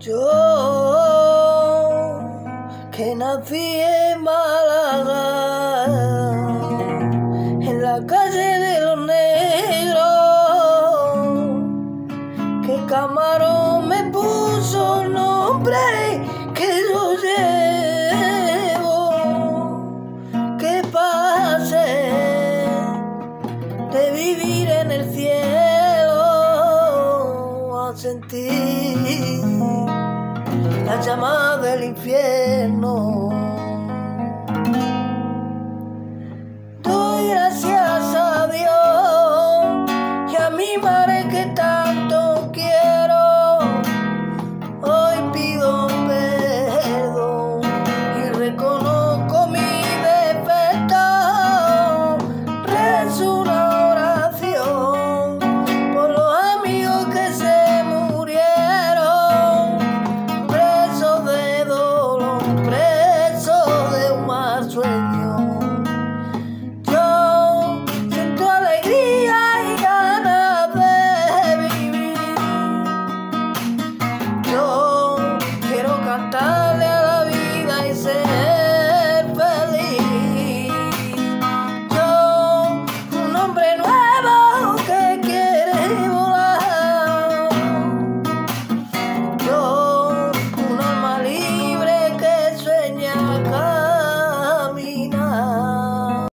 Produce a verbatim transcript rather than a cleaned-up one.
Yo, que nací en Málaga, en la calle de los negros, que Camarón me puso nombre que yo llevo, que pasé de vivir en el cielo a sentir la llama del infierno.